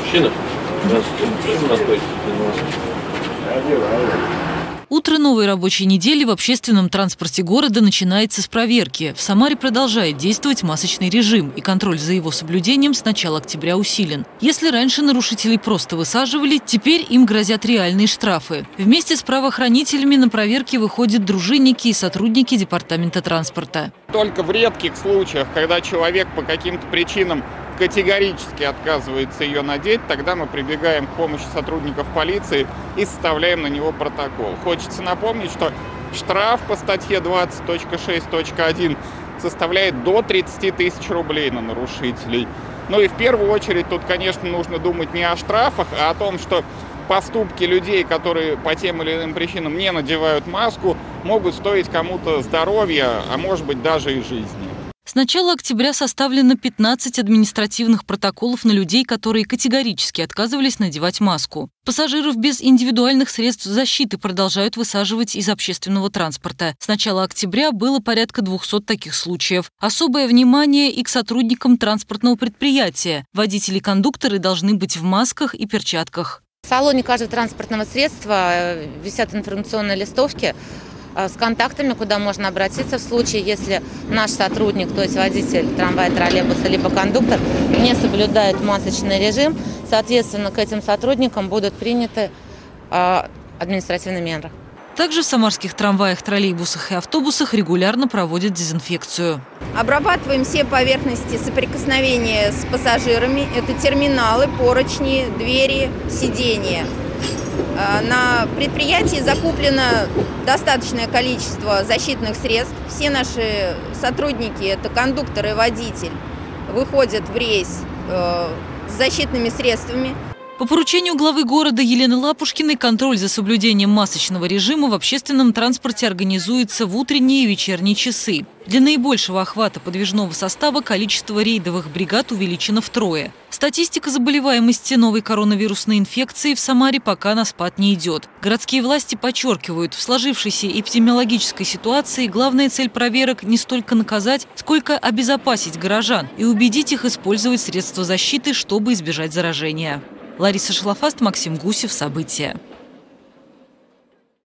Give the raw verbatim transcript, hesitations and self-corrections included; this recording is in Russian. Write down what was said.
Мужчина? Здравствуйте. Почему вы находитесь без маски? Утро новой рабочей недели в общественном транспорте города начинается с проверки. В Самаре продолжает действовать масочный режим, и контроль за его соблюдением с начала октября усилен. Если раньше нарушителей просто высаживали, теперь им грозят реальные штрафы. Вместе с правоохранителями на проверки выходят дружинники и сотрудники департамента транспорта. Только в редких случаях, когда человек по каким-то причинам категорически отказывается ее надеть, тогда мы прибегаем к помощи сотрудников полиции и составляем на него протокол. Хочется напомнить, что штраф по статье двадцать точка шесть точка один составляет до тридцати тысяч рублей на нарушителей. Ну и в первую очередь тут, конечно, нужно думать не о штрафах, а о том, что поступки людей, которые по тем или иным причинам не надевают маску, могут стоить кому-то здоровья, а может быть даже и жизни. С начала октября составлено пятнадцать административных протоколов на людей, которые категорически отказывались надевать маску. Пассажиров без индивидуальных средств защиты продолжают высаживать из общественного транспорта. С начала октября было порядка двухсот таких случаев. Особое внимание и к сотрудникам транспортного предприятия. Водители и кондукторы должны быть в масках и перчатках. В салоне каждого транспортного средства висят информационные листовки с контактами, куда можно обратиться в случае, если наш сотрудник, то есть водитель трамвая, троллейбуса, либо кондуктор, не соблюдает масочный режим. Соответственно, к этим сотрудникам будут приняты э, административные меры. Также в самарских трамваях, троллейбусах и автобусах регулярно проводят дезинфекцию. Обрабатываем все поверхности соприкосновения с пассажирами. Это терминалы, поручни, двери, сиденья. На предприятии закуплено достаточное количество защитных средств. Все наши сотрудники, это кондуктор и водитель, выходят в рейс э, с защитными средствами. По поручению главы города Елены Лапушкиной контроль за соблюдением масочного режима в общественном транспорте организуется в утренние и вечерние часы. Для наибольшего охвата подвижного состава количество рейдовых бригад увеличено втрое. Статистика заболеваемости новой коронавирусной инфекцией в Самаре пока на спад не идет. Городские власти подчеркивают, в сложившейся эпидемиологической ситуации главная цель проверок не столько наказать, сколько обезопасить горожан и убедить их использовать средства защиты, чтобы избежать заражения. Лариса Шалафаст, Максим Гусев. События.